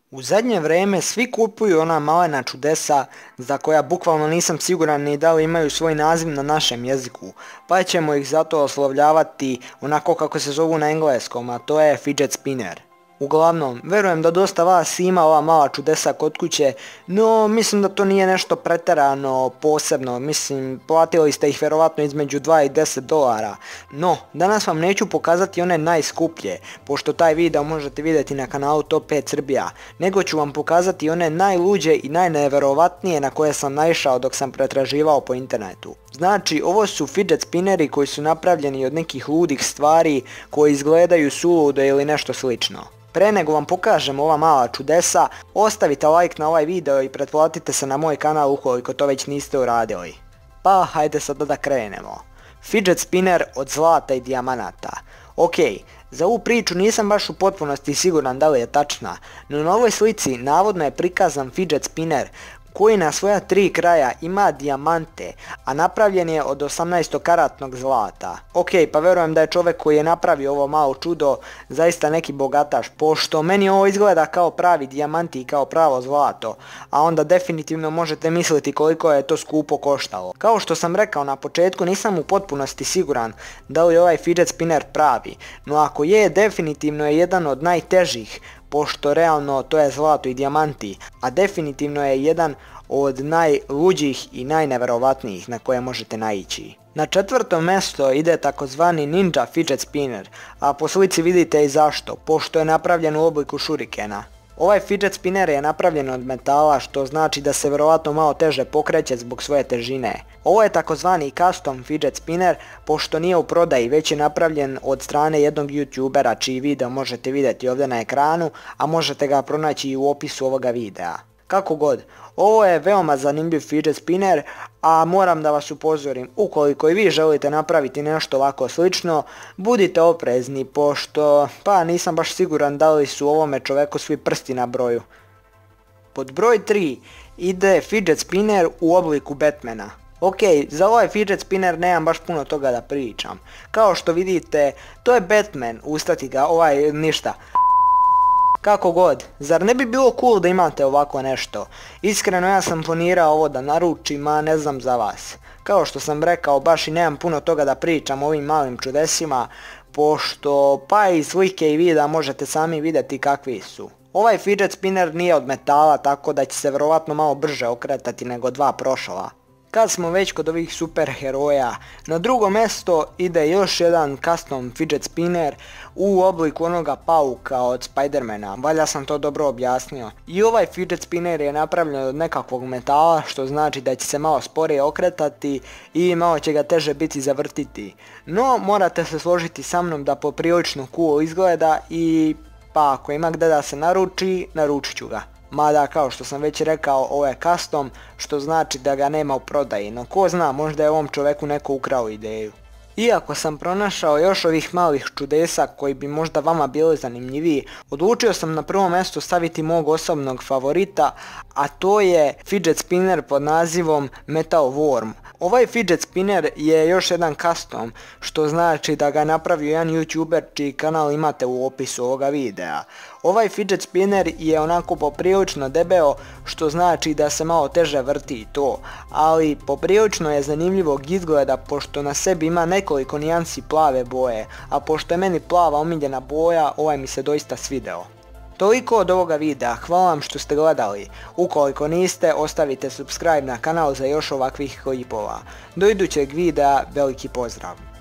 U zadnje vrijeme svi kupuju ona malena čudesa za koja bukvalno nisam siguran ni da li imaju svoj naziv na našem jeziku, pa ćemo ih zato oslovljavati onako kako se zovu na engleskom, a to je fidget spinner. Uglavnom, verujem da dosta vas ima ova mala čudesa kod kuće, no mislim da to nije nešto pretjerano posebno, platili ste ih vjerovatno između 2 i 10 dolara. No, danas vam neću pokazati one najskuplje, pošto taj video možete vidjeti na kanalu Top 5 Srbija, nego ću vam pokazati one najluđe i najneverovatnije na koje sam naišao dok sam pretraživao po internetu. Znači, ovo su fidget spinneri koji su napravljeni od nekih ludih stvari koji izgledaju suludo ili nešto slično. Pre nego vam pokažem ova mala čudesa, ostavite like na ovaj video i pretplatite se na moj kanal ukoliko to već niste uradili. Pa hajde sada da krenemo. Fidget spinner od zlata i dijamanata. Ok, za ovu priču nisam baš u potpunosti siguran da li je tačna, no na ovoj slici navodno je prikazan fidget spinner koji na svoja 3 kraja ima dijamante, a napravljen je od 18-karatnog zlata. Ok, pa verujem da je čovjek koji je napravio ovo malo čudo zaista neki bogataš, pošto meni ovo izgleda kao pravi dijamanti i kao pravo zlato, a onda definitivno možete misliti koliko je to skupo koštalo. Kao što sam rekao na početku, nisam u potpunosti siguran da li je ovaj fidget spinner pravi, no ako je, definitivno je jedan od najtežih, pošto realno to je zlato i dijamanti, a definitivno je jedan od najluđih i najneverovatnijih na koje možete naići. Na 4. mjesto ide takozvani Ninja fidget spinner, a po slici vidite i zašto, pošto je napravljen u obliku šurikena. Ovaj fidget spinner je napravljen od metala, što znači da se vjerovatno malo teže pokreće zbog svoje težine. Ovo je takozvani custom fidget spinner, pošto nije u prodaji, već je napravljen od strane jednog youtubera čiji video možete vidjeti ovdje na ekranu, a možete ga pronaći i u opisu ovoga videa. Kako god, ovo je veoma zanimljiv fidget spinner, a moram da vas upozorim, ukoliko i vi želite napraviti nešto ovako slično, budite oprezni, pošto nisam baš siguran da li su ovome čoveku svi prsti na broju. Pod broj 3 ide fidget spinner u obliku Batmana. Ok, za ovaj fidget spinner nemam baš puno toga da pričam. Kao što vidite, to je Batman, ustati ga, ništa. Kako god, zar ne bi bilo cool da imate ovako nešto? Iskreno ja sam planirao ovo da naručim, a ne znam za vas. Kao što sam rekao, baš i nemam puno toga da pričam o ovim malim čudesima, pošto i slike i videa možete sami vidjeti kakvi su. Ovaj fidget spinner nije od metala, tako da će se vjerovatno malo brže okretati nego 2 prošla. Kad smo već kod ovih super heroja, na 2. mjesto ide još jedan custom fidget spinner u obliku onoga pauka od Spidermana, valjda sam to dobro objasnio. I ovaj fidget spinner je napravljen od nekakvog metala, što znači da će se malo sporije okretati i malo će ga teže biti zavrtiti. No, morate se složiti sa mnom da poprilično cool izgleda i ako ima gdje da se naruči, naručit ću ga. Mada kao što sam već rekao, ovo je custom, što znači da ga nema u prodaji, no ko zna, možda je ovom čoveku neko ukrao ideju. Iako sam pronašao još ovih malih čudesa koji bi možda vama bili zanimljiviji, odlučio sam na prvo mjesto staviti mog osobnog favorita, a to je fidget spinner pod nazivom Metal Worm. Ovaj fidget spinner je još jedan custom, što znači da ga napravio jedan youtuber čiji kanal imate u opisu ovoga videa. Ovaj fidget spinner je onako poprilično debeo, što znači da se malo teže vrti i to, ali poprilično je zanimljivog izgleda pošto na sebi ima nekoliko nijansi plave boje, a pošto je meni plava omiljena boja, ovaj mi se doista svideo. Toliko od ovoga videa, hvala vam što ste gledali, ukoliko niste ostavite subscribe na kanal za još ovakvih klipova. Do idućeg videa, veliki pozdrav!